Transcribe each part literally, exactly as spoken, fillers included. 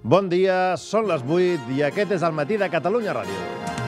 Bon dia, són les vuit i aquest és el matí de Catalunya Ràdio.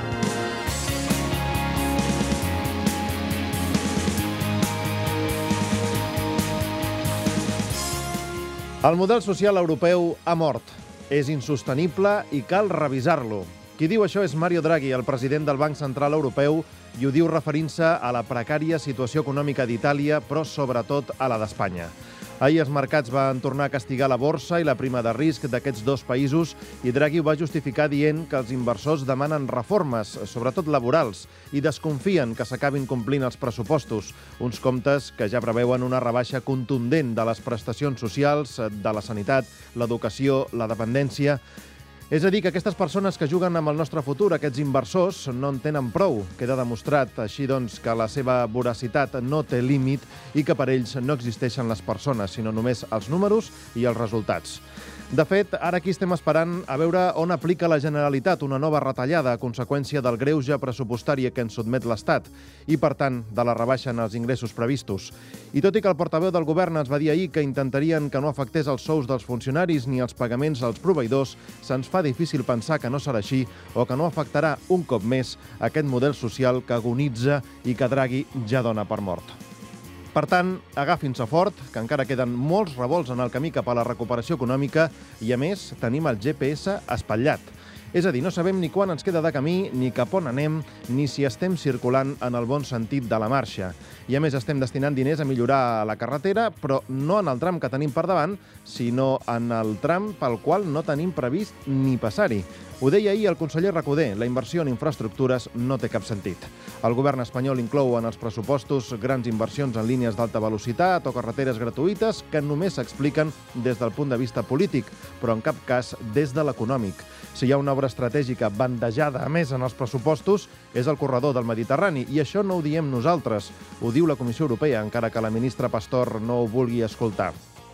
El model social europeu ha mort. És insostenible i cal revisar-lo. Qui diu això és Mario Draghi, el president del Banc Central Europeu, i ho diu referint-se a la precària situació econòmica d'Itàlia, però sobretot a la d'Espanya. Ahir els mercats van tornar a castigar la borsa i la prima de risc d'aquests dos països i Draghi ho va justificar dient que els inversors demanen reformes, sobretot laborals, i desconfien que s'acabin complint els pressupostos, uns comptes que ja preveuen una rebaixa contundent de les prestacions socials, de la sanitat, l'educació, la dependència. És a dir, que aquestes persones que juguen amb el nostre futur, aquests inversors, no en tenen prou. Queda demostrat, així doncs, que la seva voracitat no té límit i que per ells no existeixen les persones, sinó només els números i els resultats. De fet, ara aquí estem esperant a veure on aplica la Generalitat una nova retallada a conseqüència del greuge pressupostari que ens sotmet l'Estat i, per tant, de la rebaixa en els ingressos previstos. I tot i que el portaveu del govern ens va dir ahir que intentarien que no afectés els sous dels funcionaris ni els pagaments als proveïdors, se'ns fa difícil pensar que no serà així o que no afectarà un cop més aquest model social que agonitza i que Draghi ja dona per mort. Per tant, agafin-se fort, que encara queden molts revolts en el camí cap a la recuperació econòmica i, a més, tenim el G P S espatllat. És a dir, no sabem ni quan ens queda de camí, ni cap on anem, ni si estem circulant en el bon sentit de la marxa. I, a més, estem destinant diners a millorar la carretera, però no en el tram que tenim per davant, sinó en el tram pel qual no tenim previst ni passar-hi. Ho deia ahir el conseller Recoder, la inversió en infraestructures no té cap sentit. El govern espanyol inclou en els pressupostos grans inversions en línies d'alta velocitat o carreteres gratuïtes que només s'expliquen des del punt de vista polític, però en cap cas des de l'econòmic. Si hi ha una obra estratègica bandejada, a més, en els pressupostos, és el corredor del Mediterrani, i això no ho diem nosaltres, ho diu la Comissió Europea, encara que la ministra Pastor no ho vulgui escoltar.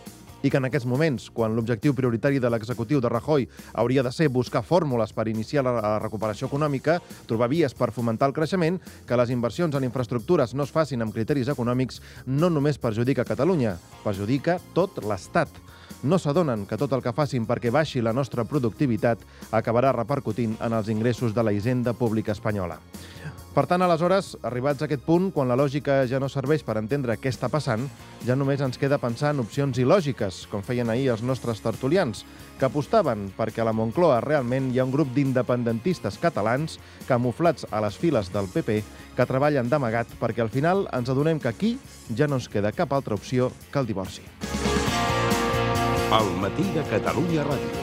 I que en aquests moments, quan l'objectiu prioritari de l'executiu de Rajoy hauria de ser buscar fórmules per iniciar la recuperació econòmica, trobar vies per fomentar el creixement, que les inversions en infraestructures no es facin amb criteris econòmics, no només perjudica Catalunya, perjudica tot l'Estat. No s'adonen que tot el que facin perquè baixi la nostra productivitat acabarà repercutint en els ingressos de la hisenda pública espanyola. Per tant, aleshores, arribats a aquest punt, quan la lògica ja no serveix per entendre què està passant, ja només ens queda pensar en opcions il·lògiques, com feien ahir els nostres tertulians, que apostaven perquè a la Moncloa realment hi ha un grup d'independentistes catalans camuflats a les files del P P que treballen d'amagat perquè al final ens adonem que aquí ja no ens queda cap altra opció que el divorci. El matí de Catalunya Ràdio.